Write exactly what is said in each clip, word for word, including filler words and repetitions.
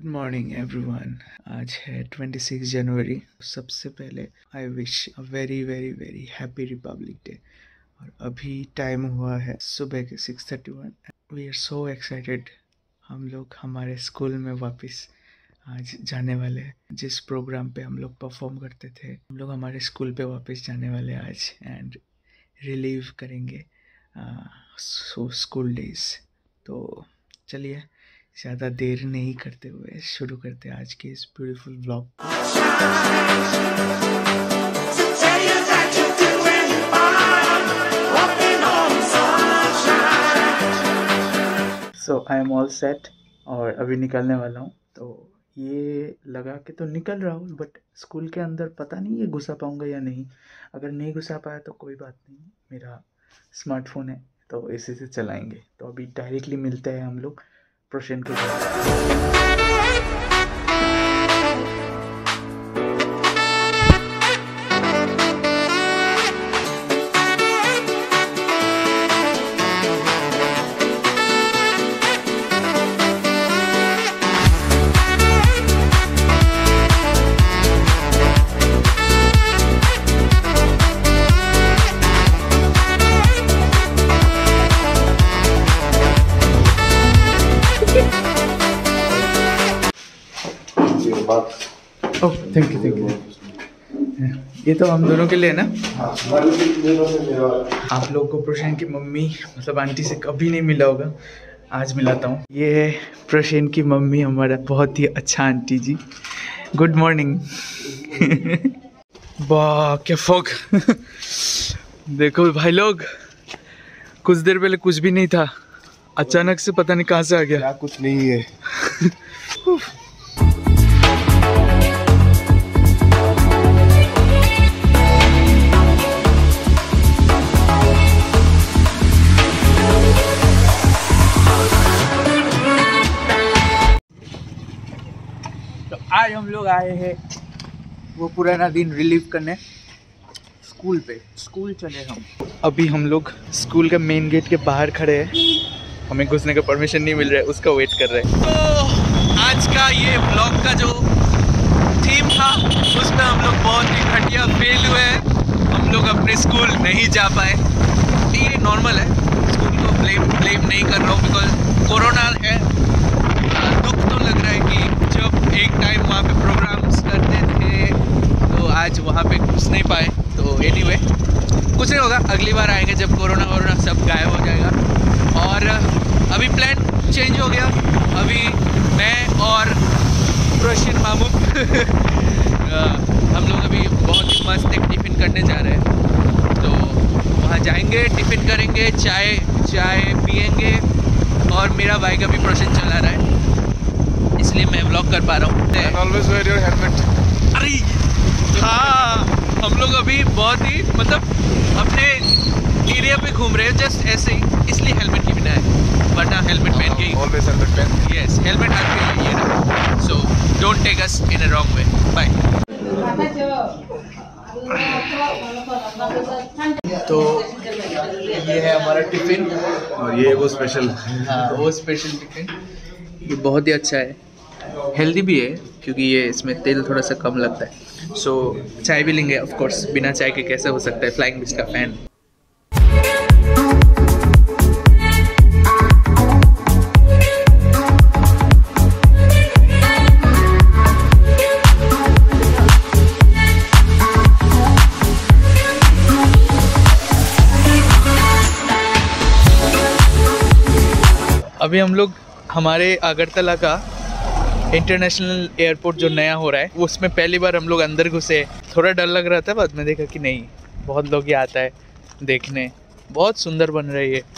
Good morning everyone. आज है छब्बीस जनवरी। सबसे पहले I wish a very very very happy Republic Day. और अभी टाइम हुआ है सुबह के six thirty one. We are so excited. हम लोग हमारे स्कूल में वापस आज जाने वाले हैं। जिस प्रोग्राम पे हम लोग परफॉर्म करते थे, हम लोग हमारे स्कूल पे वापस जाने वाले हैं आज एंड रिलीव करेंगे सो स्कूल डेज। तो चलिए ज़्यादा देर नहीं करते हुए शुरू करते हैं आज के इस beautiful vlog. So I am all set और अभी निकलने वाला हूँ। तो ये लगा के तो निकल रहा हूँ, बट स्कूल के अंदर पता नहीं ये घुसा पाऊँगा या नहीं। अगर नहीं घुसा पाया तो कोई बात नहीं, मेरा स्मार्टफोन है तो इसी से चलाएंगे। तो अभी डायरेक्टली मिलते हैं हम लोग प्रोशन के घर। Oh thank you thank you. ये तो हम दोनों के लिए ना। आप लोगों को प्रसेन की मम्मी मतलब आंटी से कभी नहीं मिला होगा, आज मिलाता हूँ। ये है प्रसेन की मम्मी, हमारा बहुत ही अच्छा आंटी जी। Good morning. वाह क्या फॉग। देखो भाई लोग, कुछ देर पहले कुछ भी नहीं था, अचानक से पता नहीं कहाँ से आ गया। कुछ नहीं है। आज हम लोग आए हैं वो पुराना दिन रिलीव करने स्कूल पे। स्कूल चले हम। अभी हम लोग स्कूल के मेन गेट के बाहर खड़े हैं, हमें घुसने का परमिशन नहीं मिल रहा है, उसका वेट कर रहे हैं। तो आज का ये ब्लॉग का जो थीम था उसमें हम लोग बहुत ही घटिया फेल हुए हैं। हम लोग अपने स्कूल नहीं जा पाए। ये नॉर्मल है, स्कूल को ब्लेम ब्लेम नहीं कर रहा हूँ बिकॉज कोरोना है। दुख तो लग रहा है कि जब एक टाइम वहाँ पे प्रोग्राम्स करते थे तो आज वहाँ पे घुस नहीं पाए। तो एनीवे कुछ नहीं होगा, अगली बार आएंगे जब कोरोना वोरोना सब गायब हो जाएगा। और अभी प्लान चेंज हो गया। अभी मैं और प्रसेन मामू हम लोग अभी बहुत ही मस्त एक टिफ़िन करने जा रहे हैं। तो वहाँ जाएंगे, टिफ़िन करेंगे, चाय चाय पियेंगे। और मेरा बाइक अभी प्रसेन चला रहा है इसलिए मैं व्लॉग कर पा रहा हूँ। Always wear your helmet. अरे हाँ, हम लोग अभी बहुत ही मतलब अपने एरिया पे घूम रहे हैं जस्ट ऐसे ही, इसलिए हेलमेट की बिना है, वरना हेलमेट पहन के ही। Always helmet पहन। यस, हेलमेट हाथ के लिए ना। So don't take us in a wrong way. Bye. तो ये है हमारा टिफ़िन और ये वो स्पेशल। हाँ वो स्पेशल टिफ़िन। ये बहुत ही अच्छा है, हेल्दी भी है क्योंकि ये इसमें तेल थोड़ा सा कम लगता है। सो so, चाय भी लेंगे ऑफ कोर्स, बिना चाय के कैसे हो सकता है। फ्लाइंग बिच का फैन। अभी हम लोग हमारे अगरतला का इंटरनेशनल एयरपोर्ट जो नया हो रहा है उसमें पहली बार हम लोग अंदर घुसे। थोड़ा डर लग रहा था, बाद में देखा कि नहीं, बहुत लोग ये आता है देखने। बहुत सुंदर बन रही है।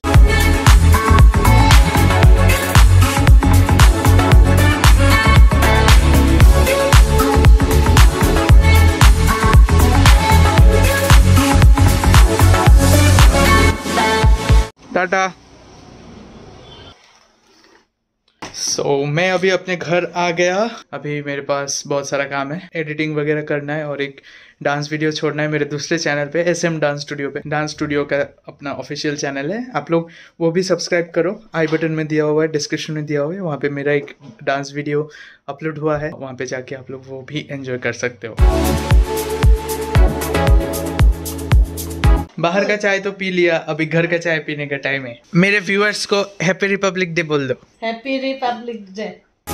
टाटा। सो so, मैं अभी अपने घर आ गया। अभी मेरे पास बहुत सारा काम है, एडिटिंग वगैरह करना है और एक डांस वीडियो छोड़ना है मेरे दूसरे चैनल पे, एस एम डांस स्टूडियो पे। डांस स्टूडियो का अपना ऑफिशियल चैनल है, आप लोग वो भी सब्सक्राइब करो। आई बटन में दिया हुआ है, डिस्क्रिप्शन में दिया हुआ है, वहाँ पे मेरा एक डांस वीडियो अपलोड हुआ है, वहाँ पे जाके आप लोग वो भी एंजॉय कर सकते हो। बाहर का चाय तो पी लिया, अभी घर का चाय पीने का टाइम है। मेरे व्यूअर्स को हैप्पी रिपब्लिक डे बोल दो। Happy Republic Day.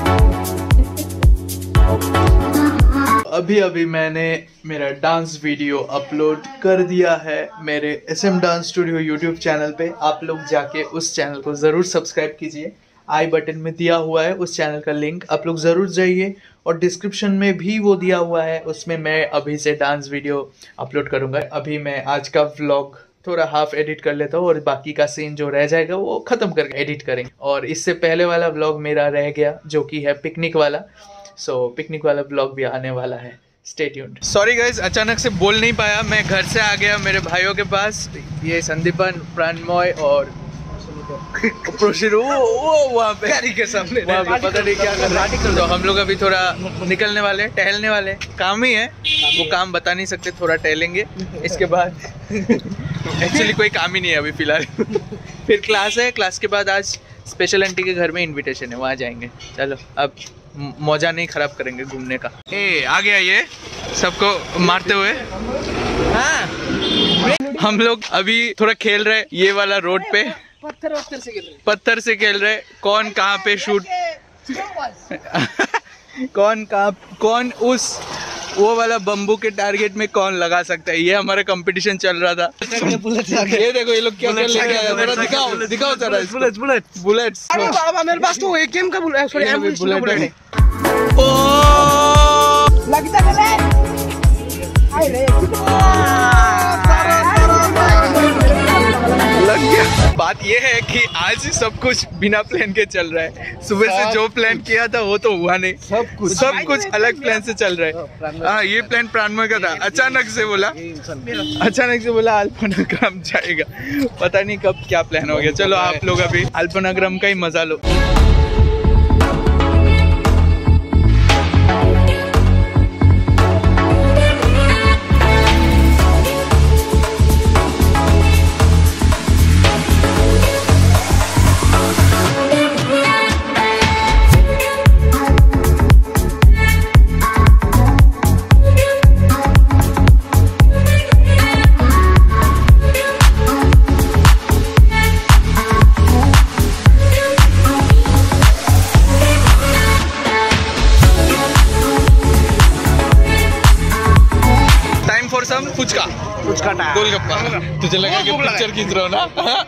अभी अभी मैंने मेरा डांस वीडियो अपलोड कर दिया है मेरे S M dance studio YouTube channel पे। आप लोग जाके उस चैनल को ज़रूर सब्सक्राइब कीजिए, आई बटन में दिया हुआ है उस चैनल का लिंक, आप लोग ज़रूर जाइए। और डिस्क्रिप्शन में भी वो दिया हुआ है, उसमें मैं अभी से डांस वीडियो अपलोड करूँगा। अभी मैं आज का व्लॉग थोड़ा हाफ एडिट कर लेता हूँ और बाकी का सीन जो रह जाएगा वो ख़त्म करके एडिट करेंगे। और इससे पहले वाला व्लॉग मेरा रह गया जो कि है पिकनिक वाला, सो so, पिकनिक वाला ब्लॉग भी आने वाला है, स्टे ट्यून्ड। सॉरी गाइस, अचानक से बोल नहीं पाया, मैं घर से आ गया मेरे भाइयों के पास। ये संदीपन, प्राणमय और प्रोशिर वो वो वहाँ पे गाड़ी के सामने वहाँ पे पता नहीं क्या कर रहा है। तो हम लोग अभी थोड़ा निकलने वाले, टहलने वाले, काम ही है वो, काम बता नहीं सकते, थोड़ा टहलेंगे। इसके बाद एक्चुअली कोई काम ही नहीं है अभी फिलहाल। फिर क्लास है, क्लास के बाद आज स्पेशल आंटी के घर में इनविटेशन है, वहाँ जाएंगे। चलो अब मौजा नहीं खराब करेंगे घूमने का। ए आ गया ये सबको मारते हुए। हाँ हम लोग अभी थोड़ा खेल रहे ये वाला रोड पे, पत्थर पत्थर से खेल रहे पत्थर से खेल रहे कौन कहाँ पे शूट कौन कहाँ कौन उस वो वाला बम्बू के टारगेट में कौन लगा सकता है, ये हमारा कंपटीशन चल रहा था। ये देखो ये लोग क्या क्या लेके आए, जरा दिखाओ दिखाओ जरा। बुलेट्स बुलेट्स बुलेट्स मेरे पास तो एकेएम का बुलेट, सॉरी एम्बुलेंस का बुलेट है। ओ लगता है हाय रे लग गया। बात ये है कि आज सब कुछ बिना प्लान के चल रहा है। सुबह से जो प्लान किया था वो तो हुआ नहीं, सब कुछ सब कुछ अलग प्लान से चल रहा है। हाँ ये प्लान प्राणमय का था, अचानक से बोला अचानक से बोला अल्पनाग्राम जाएगा, पता नहीं कब क्या प्लान हो गया। चलो आप लोग अभी अल्पनाग्राम का ही मजा लो। फुचका फुचका गोलगप्पा, तुझे लगा कि पिक्चर खींच रहा हो ना?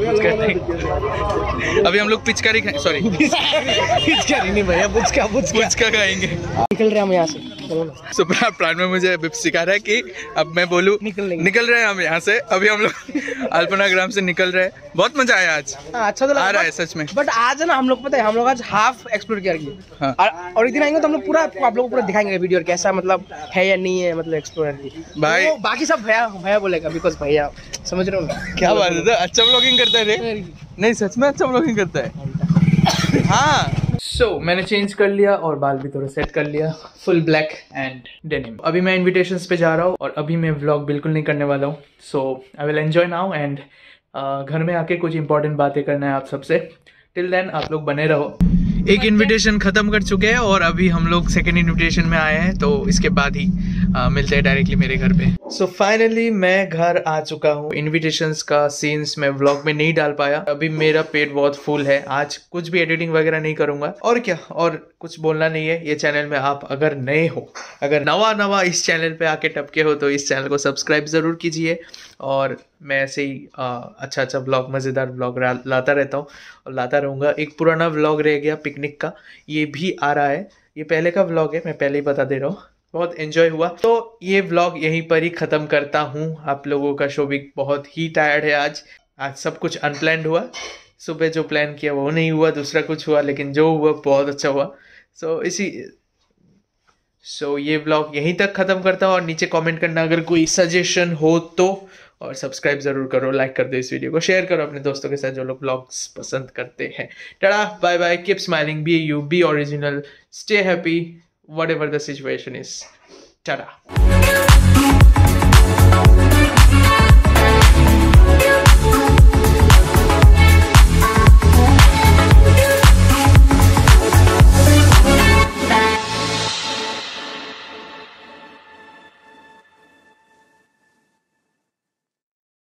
अभी हम लोग पिचकारी खाएं, सॉरी पिचकारी नहीं भैया, पुचका पुचका खाएंगे। निकल रहे हम यहाँ से। सुबह प्लान में मुझे सिखा रहा है कि अब मैं बोलूँ निकल निकल रहे हैं हम यहाँ से। अभी हम लोग अल्पनाग्राम से निकल रहे हैं, बहुत मजा आया आज। आ, अच्छा तो आ रहा है सच में। बट आज है ना हम लोग पता है हम लोग आज हाफ एक्सप्लोर किया। हाँ। और, और एक दिन आएंगे तो हम लोग पूरा आप लोगों को पूरा दिखाएंगे वीडियो कैसा मतलब है या नहीं है, मतलब एक्सप्लोर भाई। तो बाकी सब भैया भैया बोलेगा बिकॉज भैया समझ रहे हो क्या बात है। अच्छा व्लॉगिंग करता है रे, नहीं सच में अच्छा व्लॉगिंग करता है। हाँ सो so, मैंने चेंज कर लिया और बाल भी थोड़ा सेट कर लिया, फुल ब्लैक एंड डेनिम। अभी मैं इनविटेशंस पे जा रहा हूँ और अभी मैं व्लॉग बिल्कुल नहीं करने वाला हूँ। So I will enjoy now and घर में आके कुछ इंपॉर्टेंट बातें करना है आप सबसे। टिल देन आप लोग बने रहो। एक इनविटेशन खत्म कर चुके हैं और अभी हम लोग सेकेंड इनविटेशन में आए हैं, तो इसके बाद ही आ, मिलते हैं डायरेक्टली मेरे घर पे। सो so फाइनली मैं घर आ चुका हूँ। इनविटेशंस का सीन्स मैं व्लॉग में नहीं डाल पाया, अभी मेरा पेट बहुत फुल है, आज कुछ भी एडिटिंग वगैरह नहीं करूंगा। और क्या, और कुछ बोलना नहीं है। ये चैनल में आप अगर नए हो, अगर नवा नवा इस चैनल पे आके टपके हो तो इस चैनल को सब्सक्राइब जरूर कीजिए। और मैं ऐसे ही आ, अच्छा अच्छा व्लॉग, मज़ेदार व्लॉग लाता रहता हूँ और लाता रहूँगा। एक पुराना व्लॉग रह गया पिकनिक का, ये भी आ रहा है। ये पहले का व्लॉग है, मैं पहले ही बता दे रहा हूँ। बहुत एंजॉय हुआ, तो ये व्लॉग यहीं पर ही ख़त्म करता हूँ। आप लोगों का शोभिक बहुत ही टायर्ड है आज। आज सब कुछ अनप्लान्ड हुआ, सुबह जो प्लान किया वो नहीं हुआ, दूसरा कुछ हुआ, लेकिन जो हुआ बहुत अच्छा हुआ। सो so, इसी सो so, ये व्लॉग यहीं तक ख़त्म करता हूँ और नीचे कमेंट करना अगर कोई सजेशन हो तो, और सब्सक्राइब ज़रूर करो, लाइक कर दो इस वीडियो को, शेयर करो अपने दोस्तों के साथ जो लोग व्लॉग्स पसंद करते हैं। Tata bye bye, keep smiling, be you, be original, stay happy whatever the situation is. Tata.